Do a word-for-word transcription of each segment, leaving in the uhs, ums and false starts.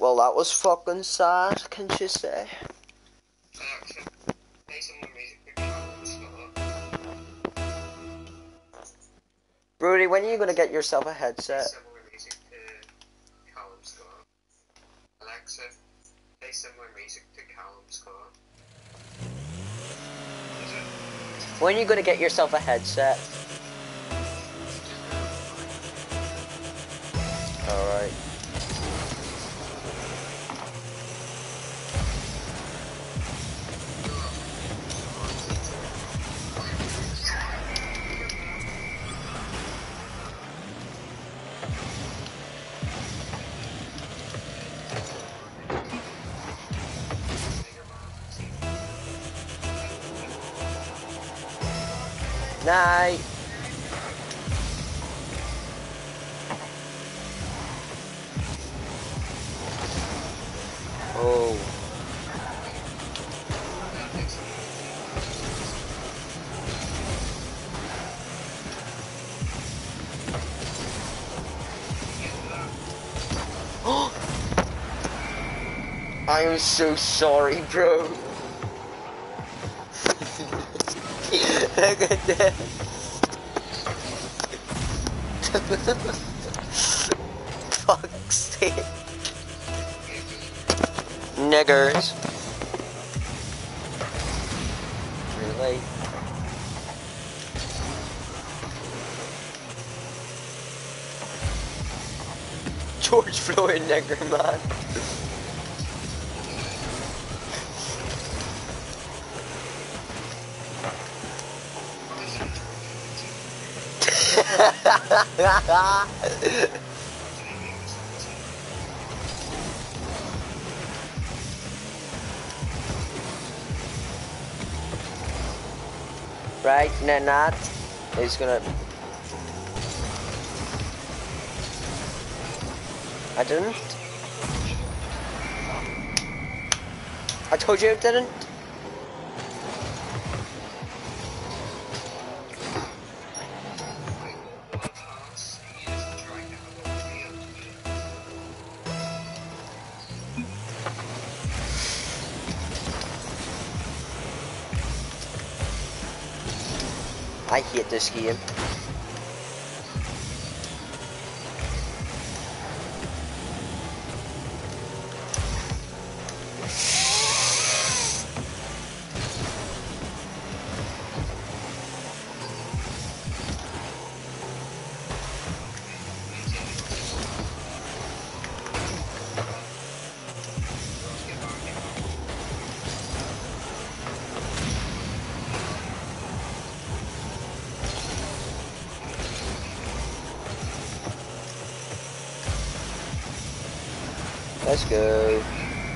Well, that was fucking sad, can't you say? Brody, when are you gonna get yourself a headset? Alexa, play similar music to Callum's car. When are you gonna get yourself a headset? Alright. Night. Oh. I am so sorry, bro. Look at that. Fuck's sake. Niggers. Really? George Floyd nigger, man. Right, Nanat is gonna. I didn't. I told you I didn't. I hate this game. Let's go.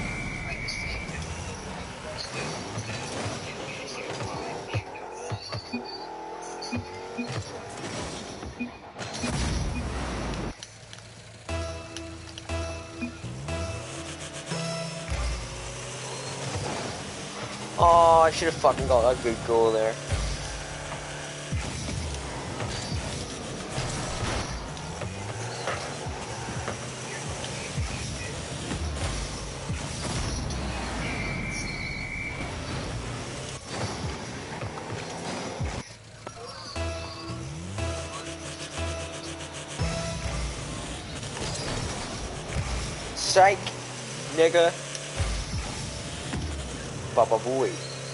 Oh, I should have fucking got a good goal there. Psych, nigga. Baba boy.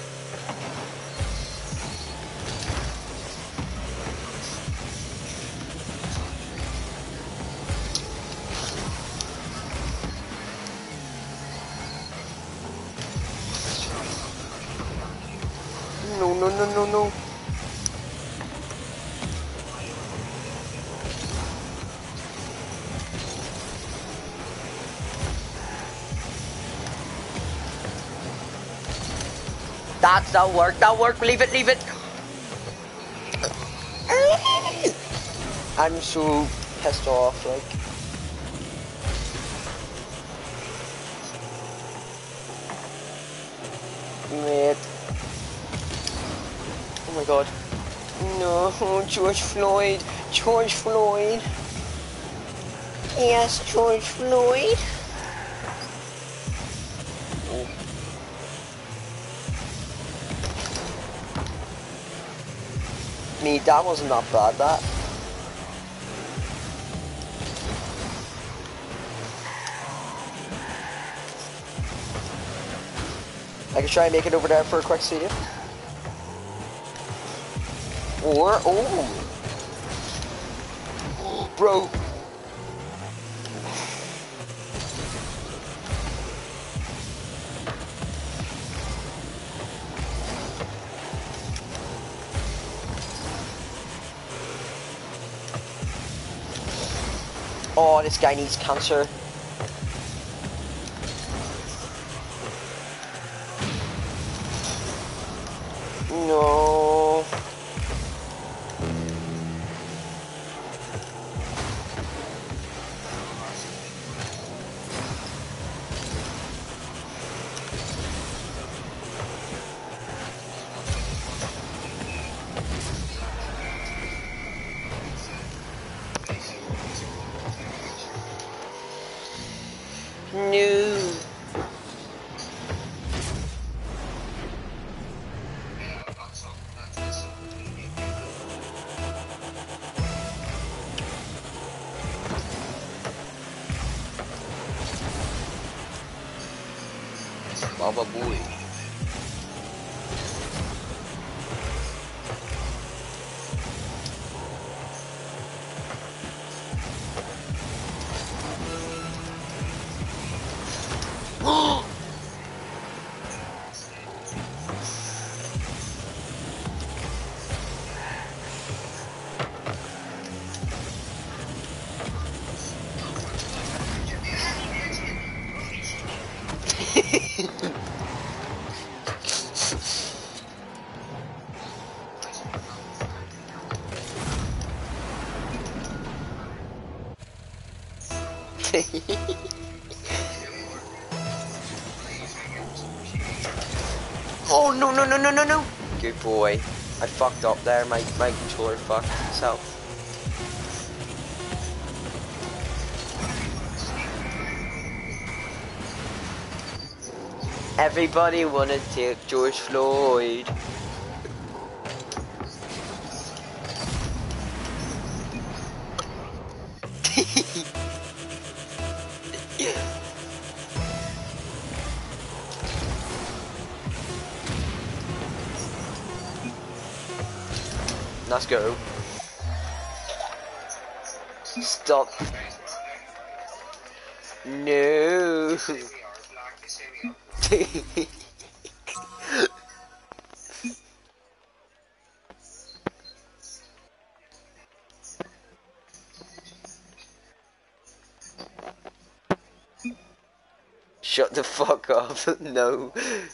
No, no, no, no, no. That's that work, that work, leave it, leave it. I'm so pissed off, like. Mate. Oh my god. No, George Floyd, George Floyd. Yes, George Floyd. Me, that wasn't that bad, that. I can try and make it over there for a quick save. Or, oh. Bro. Oh, this guy needs cancer. No. No. Baba boy. Oh no no no no no no! Good boy. I fucked up there. My my controller fucked itself. Everybody wanna take George Floyd. Let's go. Stop. No. Shut the fuck up. No.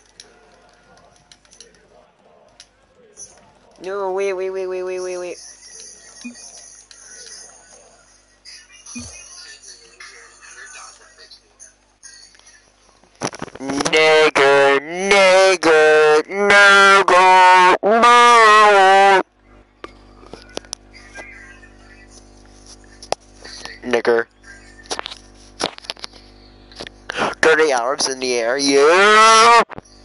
No, wait, wait, wait, wait, wait, wait, wait. Nigger, nigger, nigger, no. Nigger. Dirty Arabs in the air, yeah.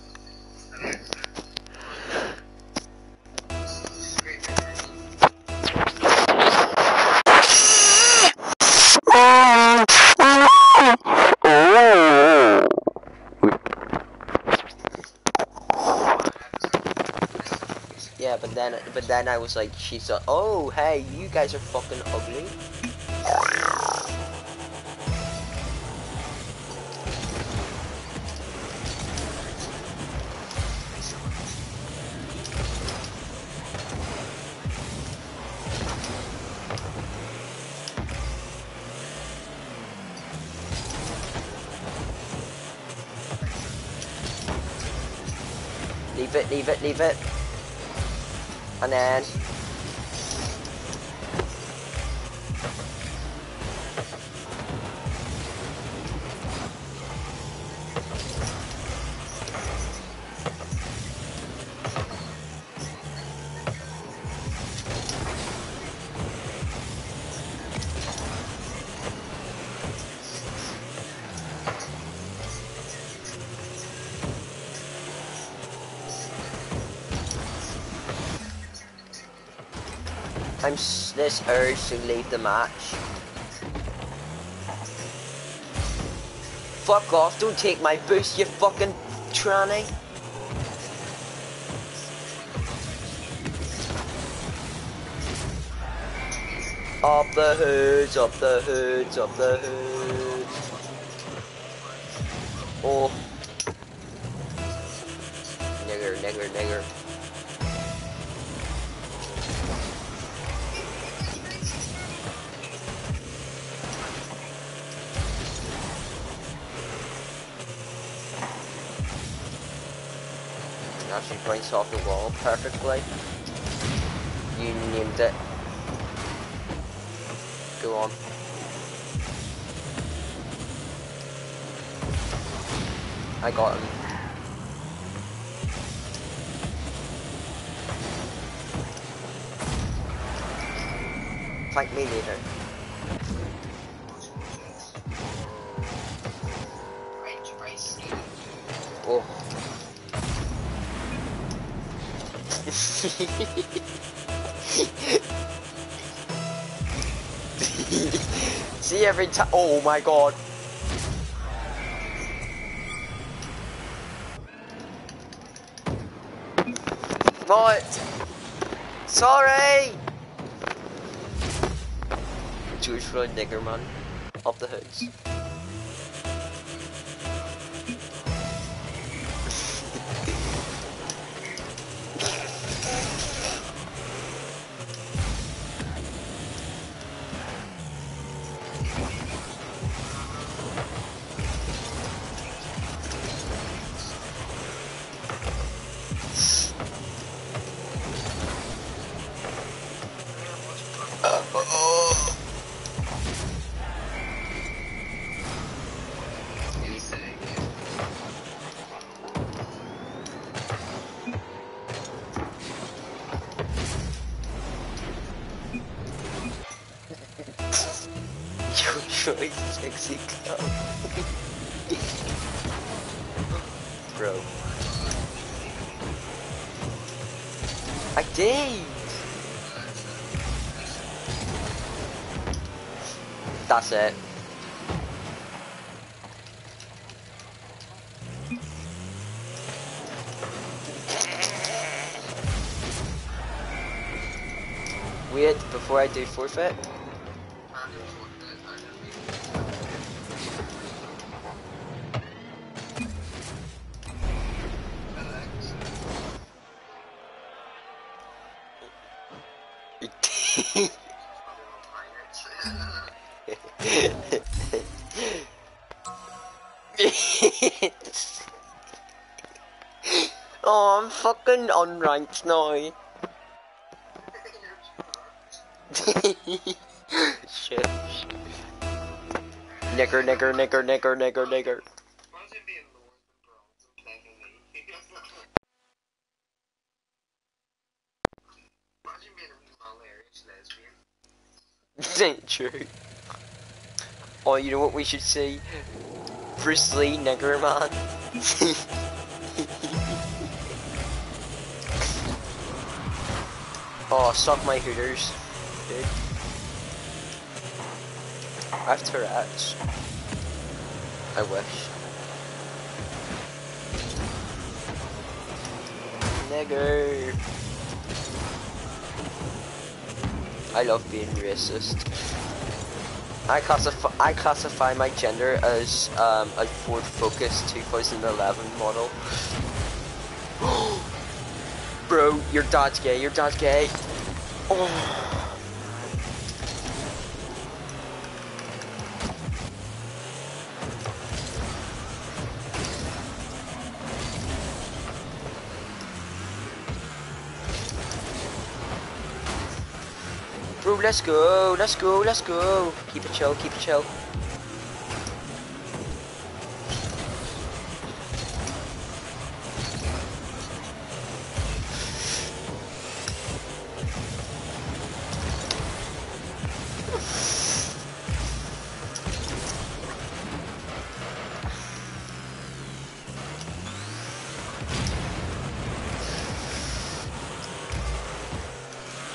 Yeah, but then, but then I was like, she said, oh, hey, you guys are fucking ugly. Leave it, leave it, leave it. And then... I'm s this urge to leave the match. Fuck off, don't take my boost, you fucking tranny. Up the hoods, up the hoods, up the hoods. Oh. Nigger, nigger, nigger. Actually points off the wall perfectly. You named it. Go on. I got him. Thank me later. Oh. See every time. Oh my god. What? Sorry. Jewish Floyd nigger man. Up the hoods. Troy sexy club. Bro. I did! That's it. Wait, before I do forfeit. Oh, I'm fucking unranked now. Shit. Nigger, nigger, nigger, nigger, nigger, nigger. Ain't true. Oh, you know what we should see? Bruce Lee, nigger man. Oh, suck my hooters, dude. I have Tourette's. I wish. Nigger. I love being racist. I classify I classify my gender as um, a Ford Focus twenty eleven model. Bro, your dad's gay. Your dad's gay. Oh. Bro, let's go, let's go, let's go. Keep it chill, keep it chill.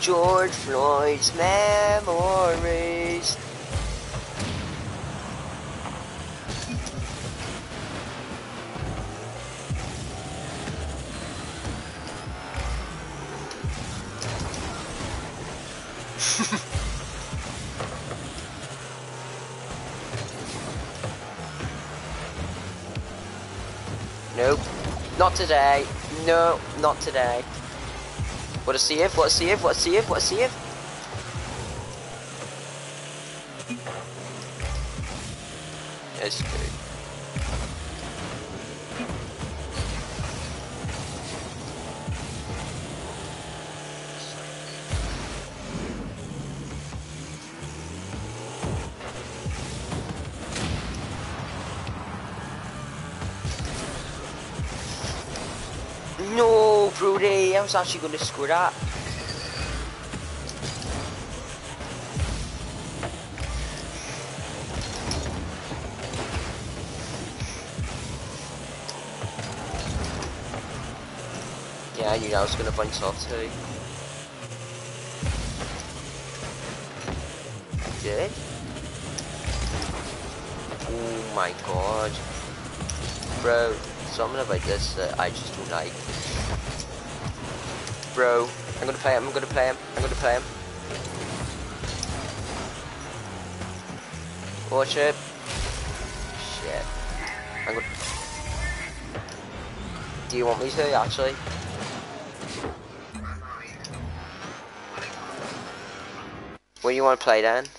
George Floyd's memories. Nope, not today. No, not today. What a save, what a save, what a save, what a save. It's good. No, Brody, I was actually going to score that. Yeah, I knew I was going to bounce off too. I did? Oh my god. Bro, something about this that I just don't like. Bro, I'm gonna play him, I'm gonna play him, I'm gonna play him. Watch it. Shit. I'm gonna... Do you want me to, actually? What do you want to play then?